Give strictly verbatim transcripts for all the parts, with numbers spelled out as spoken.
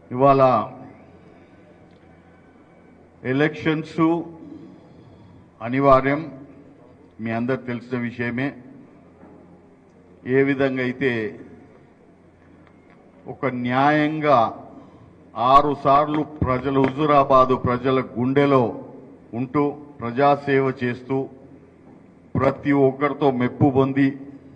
ఇవాళ ఎలక్షన్స్ అనివార్యం, మీ అందరు తెలిసిన విషయమే. ఏ విధంగా అయితే ఒక న్యాయంగా ఆరు సార్లు ప్రజల హుజూరాబాదు ప్రజల గుండెలో ఉంటూ ప్రజాసేవ చేస్తూ ప్రతి ఒక్కరితో మెప్పు పొంది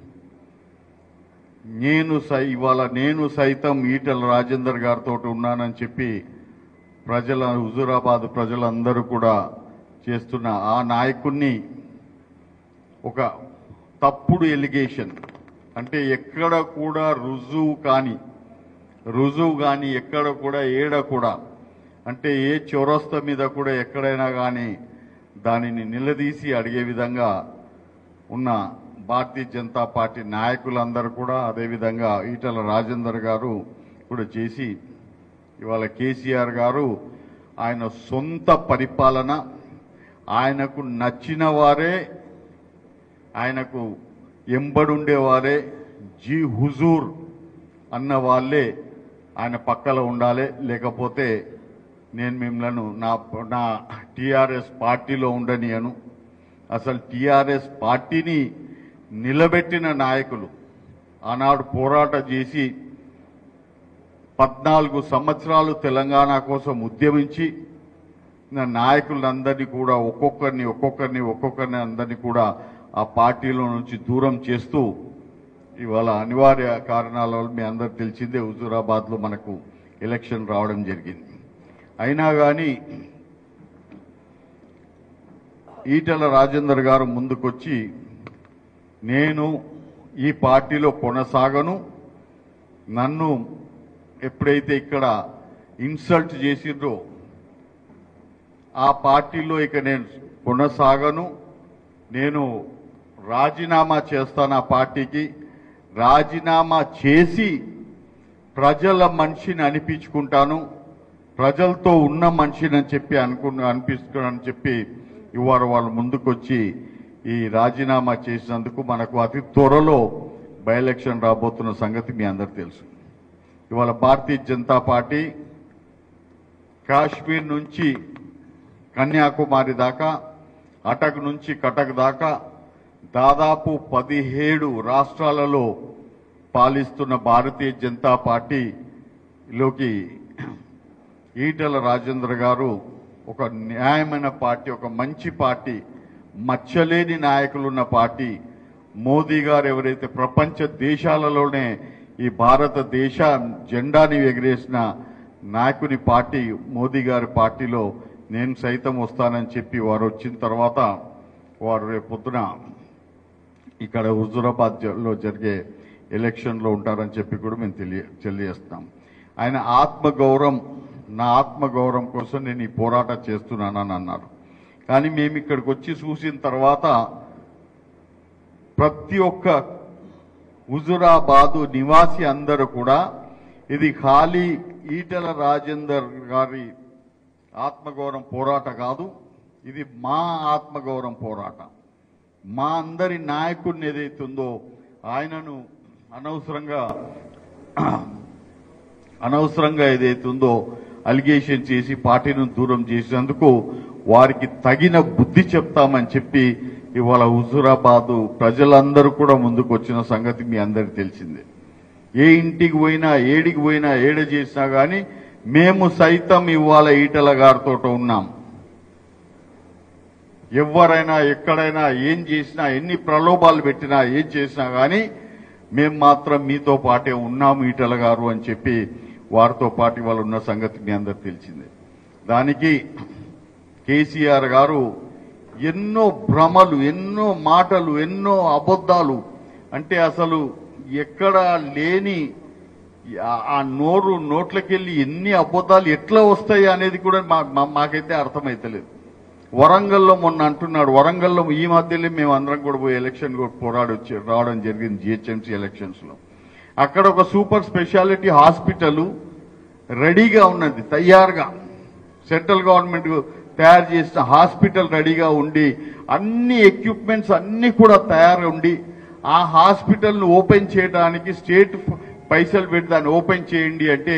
నేను సై ఇవాళ నేను సైతం ఈటెల రాజేందర్ గారితో ఉన్నానని చెప్పి ప్రజల హుజూరాబాద్ ప్రజలందరూ కూడా చేస్తున్న ఆ నాయకుడిని ఒక తప్పుడు ఎలిగేషన్, అంటే ఎక్కడ కూడా రుజువు కానీ రుజువు కానీ ఎక్కడ కూడా ఏడ కూడా అంటే ఏ చౌరస్తా మీద కూడా ఎక్కడైనా కానీ దానిని నిలదీసి అడిగే విధంగా ఉన్న భారతీయ జనతా పార్టీ నాయకులందరూ కూడా అదేవిధంగా ఈటెల రాజేందర్ గారు కూడా చేసి ఇవాళ కేసీఆర్ గారు ఆయన సొంత పరిపాలన, ఆయనకు నచ్చిన వారే, ఆయనకు ఎంబడుండేవారే, జీ హుజూర్ అన్న వాళ్ళే ఆయన పక్కన ఉండాలి. లేకపోతే నేను మిమ్మల్ని నా నా టీఆర్ఎస్ పార్టీలో ఉండనియను. అసలు టీఆర్ఎస్ పార్టీని నిలబెట్టిన నాయకులు, ఆనాడు పోరాటం చేసి పద్నాలుగు సంవత్సరాలు తెలంగాణ కోసం ఉద్యమించి నాయకులందరినీ కూడా ఒక్కొక్కరిని ఒక్కొక్కరిని ఒక్కొక్కరిని అందరినీ కూడా ఆ పార్టీలో నుంచి దూరం చేస్తూ ఇవాళ అనివార్య కారణాల వల్ల మీ అందరు తెలిసిందే హుజూరాబాద్లో మనకు ఎలక్షన్ రావడం జరిగింది. అయినా కానీ ఈటెల రాజేందర్ గారు ముందుకొచ్చి నేను ఈ పార్టీలో కొనసాగను, నన్ను ఎప్పుడైతే ఇక్కడ ఇన్సల్ట్ చేసిండ్రో ఆ పార్టీలో ఇక నేను కొనసాగను, నేను రాజీనామా చేస్తాను, ఆ పార్టీకి రాజీనామా చేసి ప్రజల మనిషిని అనిపించుకుంటాను, ప్రజలతో ఉన్న మనిషిని అని చెప్పి అనుకున్న అనిపిస్తున్నానని చెప్పి ఇవాళ వాళ్ళు ముందుకొచ్చి ఈ రాజీనామా చేసినందుకు మనకు అతి త్వరలో బై ఎలక్షన్ రాబోతున్న సంగతి మీ అందరికి తెలుసు. ఇవాళ భారతీయ జనతా పార్టీ కాశ్మీర్ నుంచి కన్యాకుమారి దాకా, అటక్ నుంచి కటక్ దాకా దాదాపు పదిహేడు రాష్ట్రాలలో పాలిస్తున్న భారతీయ జనతా పార్టీలోకి ఈటెల రాజేందర్ గారు ఒక న్యాయమైన పార్టీ, ఒక మంచి పార్టీ, మచ్చలేని నాయకులున్న పార్టీ, మోదీ గారు ఎవరైతే ప్రపంచ దేశాలలోనే ఈ భారతదేశ జెండాని ఎగిరేసిన నాయకుని పార్టీ మోదీ గారి పార్టీలో నేను సైతం వస్తానని చెప్పి వారు వచ్చిన తర్వాత వారు రేపు పొద్దున ఇక్కడ హుజూరాబాద్లో జరిగే ఎలక్షన్లో ఉంటారని చెప్పి కూడా మేము తెలియ తెలియజేస్తాం. ఆయన ఆత్మగౌరవం, నా ఆత్మగౌరవం కోసం నేను ఈ పోరాటం చేస్తున్నానని అన్నారు. కానీ మేము ఇక్కడికి వచ్చి చూసిన తర్వాత ప్రతి ఒక్క హుజూరాబాదు నివాసి అందరూ కూడా ఇది ఖాళీ ఈటెల రాజేందర్ గారి ఆత్మగౌరవం పోరాట కాదు, ఇది మా ఆత్మగౌరవం పోరాటం. మా అందరి నాయకుడిని ఏదైతుందో ఆయనను అనవసరంగా అనవసరంగా ఏదైతుందో అలిగేషన్ చేసి పార్టీని దూరం చేసినందుకు వారికి తగిన బుద్ధి చెప్తామని చెప్పి ఇవాళ హుజూరాబాదు ప్రజలందరూ కూడా ముందుకు వచ్చిన సంగతి మీ అందరికీ తెలిసిందే. ఏ ఇంటికి పోయినా ఏడికి పోయినా ఏడ చేసినా కానీ మేము సైతం ఇవాళ ఈటెల గారితో ఉన్నాం. ఎవరైనా ఎక్కడైనా ఏం చేసినా, ఎన్ని ప్రలోభాలు పెట్టినా, ఏం చేసినా కానీ మేము మాత్రం మీతో పాటే ఉన్నాము ఈటెల గారు అని చెప్పి వారితో పాటు వాళ్ళు ఉన్న సంగతి మీ అందరికి తెలిసిందే. దానికి కేసీఆర్ గారు ఎన్నో భ్రమలు, ఎన్నో మాటలు, ఎన్నో అబద్ధాలు, అంటే అసలు ఎక్కడ లేని ఆ నోరు నోట్లకెళ్ళి ఎన్ని అబద్ధాలు ఎట్లా వస్తాయి అనేది కూడా మాకైతే అర్థమైతలేదు. వరంగల్లో మొన్న అంటున్నాడు, వరంగల్లో ఈ మధ్యలో మేము అందరం కూడా పోయి ఎలక్షన్ కూడా పోరాడి వచ్చి రావడం జరిగింది జిహెచ్ఎంసీ ఎలక్షన్స్ లో. అక్కడ ఒక సూపర్ స్పెషాలిటీ హాస్పిటల్ రెడీగా ఉన్నది, తయారుగా సెంట్రల్ గవర్నమెంట్ తయారు చేసిన హాస్పిటల్ రెడీగా ఉండి అన్ని ఎక్విప్మెంట్స్ అన్ని కూడా తయారు ఉండి ఆ హాస్పిటల్ను ఓపెన్ చేయడానికి స్టేట్ పైసలు పెట్టి దాన్ని ఓపెన్ చేయండి అంటే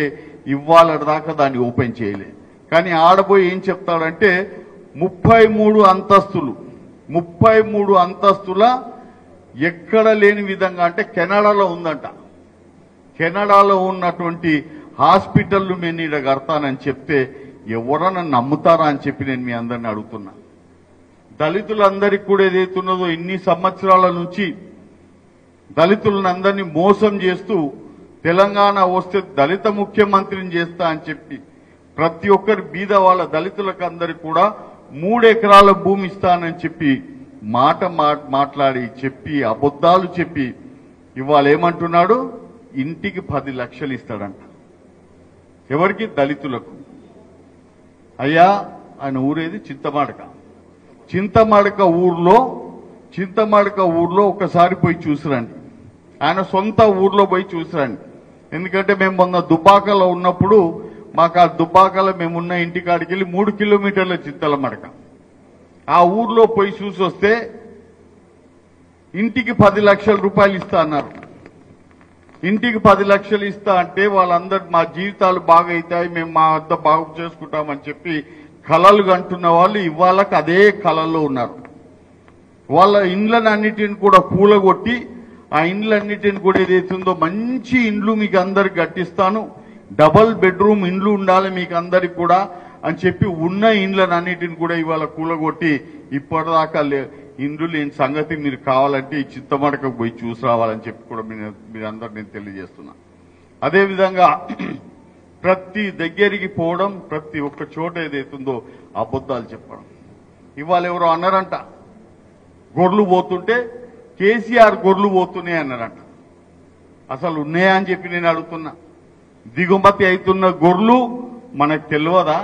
ఇవాళ దాకా దాన్ని ఓపెన్ చేయలే. కానీ ఆడబోయి ఏం చెప్తాడంటే ముప్పై మూడు అంతస్తులు ముప్పై మూడు అంతస్తుల ఎక్కడ లేని విధంగా అంటే కెనడాలో ఉందంట. కెనడాలో ఉన్నటువంటి హాస్పిటల్ను నేను ఇక్కడ కడతానని చెప్తే ఎవరన్నా నమ్ముతారా అని చెప్పి నేను మీ అందరిని అడుగుతున్నా. దళితులందరికీ కూడా ఏదైతున్నదో ఇన్ని సంవత్సరాల నుంచి దళితులను అందరినీ మోసం చేస్తూ తెలంగాణ వస్తే దళిత ముఖ్యమంత్రిని చేస్తా అని చెప్పి ప్రతి ఒక్కరి బీద వాళ్ళ దళితులకు అందరికి కూడా మూడు ఎకరాల భూమి ఇస్తానని చెప్పి మాట మాట్లాడి చెప్పి అబద్ధాలు చెప్పి ఇవాళ ఏమంటున్నాడు, ఇంటికి పది లక్షలు ఇస్తాడంట. ఎవరికి? దళితులకు. అయ్యా ఆయన ఊరేది చింతమాడక. చింతమాడక ఊర్లో చింతమాడక ఊర్లో ఒకసారి పోయి చూసిరండి. ఆయన సొంత ఊర్లో పోయి చూసిరండి. ఎందుకంటే మేము మొన్న దుబ్బాకలో ఉన్నప్పుడు మాకు ఆ దుబ్బాకలో మేమున్న ఇంటికాడికి వెళ్ళి మూడు కిలోమీటర్ల చింతలమడక. ఆ ఊర్లో పోయి చూసి వస్తే ఇంటికి పది లక్షల రూపాయలు ఇస్తా అన్నారు. ఇంటికి పది లక్షలు ఇస్తా అంటే వాళ్ళందరూ మా జీవితాలు బాగా అవుతాయి, మేము మా వద్ద బాగు చేసుకుంటామని చెప్పి కలలు కంటున్న వాళ్ళు ఇవాళకి అదే కళల్లో ఉన్నారు. వాళ్ళ ఇండ్లన్నిటిని కూడా కూలగొట్టి ఆ ఇండ్లన్నిటిని కూడా ఏదైతుందో మంచి ఇండ్లు మీకు అందరికి కట్టిస్తాను, డబల్ బెడ్రూమ్ ఇండ్లు ఉండాలి మీకు అందరికి కూడా అని చెప్పి ఉన్న ఇండ్లన్నిటిని కూడా ఇవాళ కూలగొట్టి ఇప్పటిదాకా ఇండ్లు లేని సంగతి మీరు కావాలంటే ఈ చింతమడకకు పోయి చూసి రావాలని చెప్పి కూడా మీరందరూ నేను తెలియజేస్తున్నా. అదేవిధంగా ప్రతి దగ్గరికి పోవడం, ప్రతి ఒక్క చోట ఏదైతుందో అబద్ధాలు చెప్పడం. ఇవాళ ఎవరో అన్నారంట గొర్రెలు పోతుంటే కేసీఆర్ గొర్రెలు పోతున్నాయి అన్నారంట. అసలు ఉన్నాయా అని చెప్పి నేను అడుగుతున్నా. దిగుమతి అవుతున్న గొర్రెలు మనకు తెలియదా?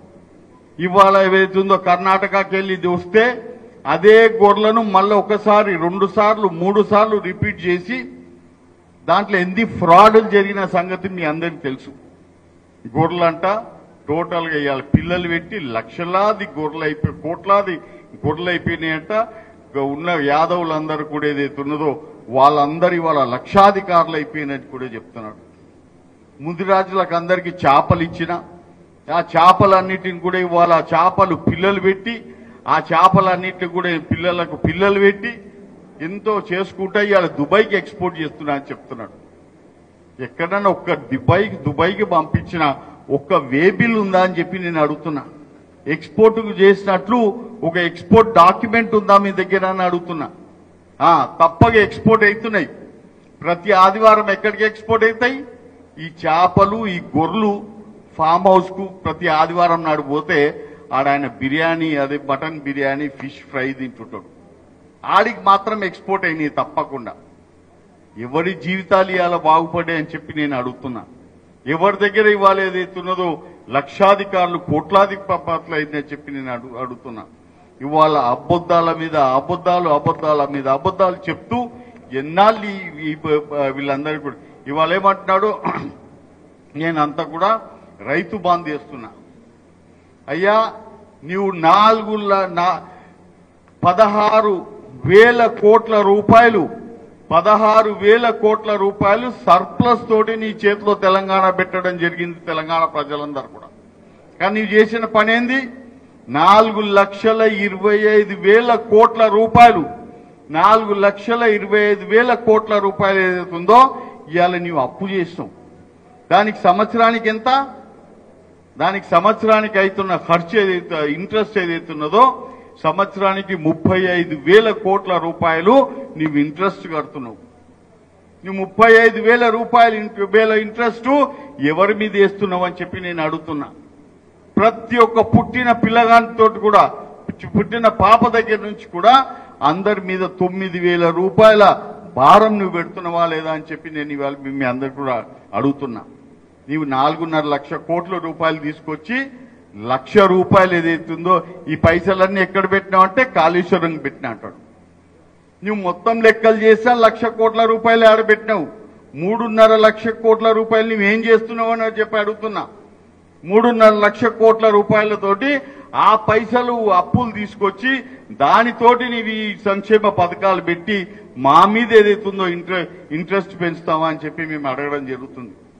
ఇవాళ ఏదైతుందో కర్ణాటకకి వెళ్ళి వస్తే అదే గొర్రెలను మళ్ళీ ఒకసారి రెండు సార్లు మూడు సార్లు రిపీట్ చేసి దాంట్లో ఎన్ని ఫ్రాడ్లు జరిగిన సంగతి మీ అందరికీ తెలుసు. గొర్రెలంట టోటల్గా ఇవాళ పిల్లలు పెట్టి లక్షలాది గొర్రెలు అయిపోయి కోట్లాది గొర్రెలు అయిపోయినాయంట. ఉన్న యాదవులందరూ కూడా ఏదైతే ఉన్నదో వాళ్ళందరూ ఇవాళ లక్షాధికారులు అయిపోయినట్టు కూడా చెప్తున్నాడు. ముదిరాజులకు అందరికీ చేపలు ఇచ్చిన ఆ చేపలన్నిటిని కూడా ఇవాళ చేపలు పిల్లలు పెట్టి ఆ చేపలన్నిటిని కూడా పిల్లలకు పిల్లలు పెట్టి ఎంతో చేసుకుంటా ఇవాళ దుబాయ్కి ఎక్స్పోర్ట్ చేస్తున్నా అని చెప్తున్నాడు. ఎక్కడన్నా ఒక్క దుబాయ్కి దుబాయ్కి పంపించిన ఒక్క వేబిల్ ఉందా అని చెప్పి నేను అడుగుతున్నా. ఎక్స్పోర్ట్ చేసినట్లు ఒక ఎక్స్పోర్ట్ డాక్యుమెంట్ ఉందా మీ దగ్గర అని అడుగుతున్నా. తప్పగా ఎక్స్పోర్ట్ అవుతున్నాయి. ప్రతి ఆదివారం ఎక్కడికి ఎక్స్పోర్ట్ అవుతాయి? ఈ చేపలు ఈ గొర్రెలు ఫామ్ హౌస్ కు ప్రతి ఆదివారం నాడు పోతే ఆడ ఆయన బిర్యానీ అదే మటన్ బిర్యానీ ఫిష్ ఫ్రై తింటుంటాడు. ఆడికి మాత్రం ఎక్స్పోర్ట్ అయినాయి తప్పకుండా. ఎవరి జీవితాలు ఇవాళ బాగుపడ్డాయని చెప్పి నేను అడుగుతున్నా. ఎవరి దగ్గర ఇవాళ ఏదైతున్నదో లక్షాధికారులు కోట్లాది పాపాట్లు అయిందని చెప్పి నేను అడుగు అడుగుతున్నా. ఇవాళ అబద్ధాల మీద అబద్ధాలు అబద్ధాల మీద అబద్ధాలు చెప్తూ ఎన్నాళ్ళు వీళ్ళందరికీ కూడా ఇవాళ ఏమంటున్నాడు, నేనంతా కూడా రైతు బంద్ చేస్తున్నా. అయ్యా నీవు నాలుగు పదహారు వేల కోట్ల రూపాయలు పదహారు వేల కోట్ల రూపాయలు సర్ప్లస్ తోటి నీ చేతిలో తెలంగాణ పెట్టడం జరిగింది తెలంగాణ ప్రజలందరూ కూడా. కానీ నీవు చేసిన పని ఏంది? నాలుగు లక్షల ఇరవై ఐదు వేల కోట్ల రూపాయలు నాలుగు లక్షల ఇరవై ఐదు వేల కోట్ల రూపాయలు ఏదైతుందో ఇవాళ నీవు అప్పు చేస్తావు. దానికి సంవత్సరానికి ఎంత? దానికి సంవత్సరానికి అవుతున్న ఖర్చు ఏదైతే ఇంట్రెస్ట్ ఏదైతున్నదో సంవత్సరానికి ముప్పై ఐదు వేల కోట్ల రూపాయలు నీవు ఇంట్రెస్ట్ కడుతున్నావు. నువ్వు ముప్పై ఐదు వేల రూపాయలు వేల ఇంట్రెస్ట్ ఎవరి మీద వేస్తున్నావు అని చెప్పి నేను అడుగుతున్నా. ప్రతి ఒక్క పుట్టిన పిల్లగానితో కూడా పుట్టిన పాప దగ్గర నుంచి కూడా అందరి మీద తొమ్మిది వేల రూపాయల భారం నువ్వు పెడుతున్నావా లేదా అని చెప్పి నేను ఇవాళ మీ అందరు కూడా అడుగుతున్నా. నీవు నాలుగున్నర లక్ష కోట్ల రూపాయలు తీసుకొచ్చి లక్ష రూపాయలు ఏదైతుందో ఈ పైసలన్నీ ఎక్కడ పెట్టినావు అంటే కాళేశ్వరం పెట్టినా అంటాడు. నువ్వు మొత్తం లెక్కలు చేసా లక్ష కోట్ల రూపాయలు ఆడబెట్టినావు. మూడున్నర లక్ష కోట్ల రూపాయలు నువ్వేం చేస్తున్నావు అని చెప్పి అడుగుతున్నా. మూడున్నర లక్ష కోట్ల రూపాయలతోటి ఆ పైసలు అప్పులు తీసుకొచ్చి దానితోటి నీవు ఈ సంక్షేమ పథకాలు పెట్టి మా మీద ఏదైతుందో ఇంట్రెస్ట్ పెంచుతావా అని చెప్పి మేము అడగడం జరుగుతుంది.